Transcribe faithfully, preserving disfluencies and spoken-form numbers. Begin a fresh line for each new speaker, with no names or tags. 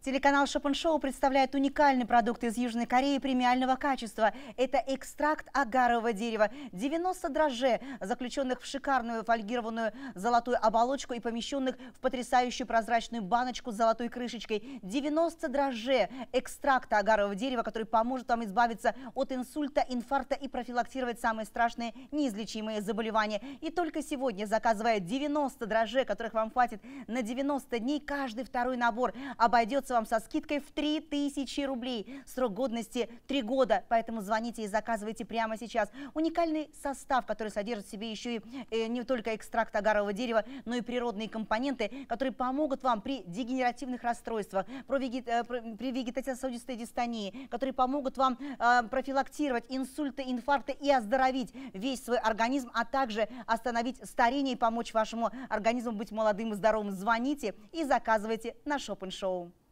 Телеканал Шопен Шоу представляет уникальный продукт из Южной Кореи премиального качества. Это экстракт агарового дерева. девяносто дрожжей, заключенных в шикарную фольгированную золотую оболочку и помещенных в потрясающую прозрачную баночку с золотой крышечкой. девяносто дрожжей экстракта агарового дерева, который поможет вам избавиться от инсульта, инфаркта и профилактировать самые страшные неизлечимые заболевания. И только сегодня, заказывая девяносто дрожжей, которых вам хватит на девяносто дней, каждый второй набор обойдется вам со скидкой в три тысячи рублей. Срок годности три года, поэтому звоните и заказывайте прямо сейчас. Уникальный состав, который содержит в себе еще и э, не только экстракт агарового дерева, но и природные компоненты, которые помогут вам при дегенеративных расстройствах, при вегетативно-сосудистой дистонии, которые помогут вам э, профилактировать инсульты, инфаркты и оздоровить весь свой организм, а также остановить старение и помочь вашему организму быть молодым и здоровым. Звоните и заказывайте на Шопен Шоу.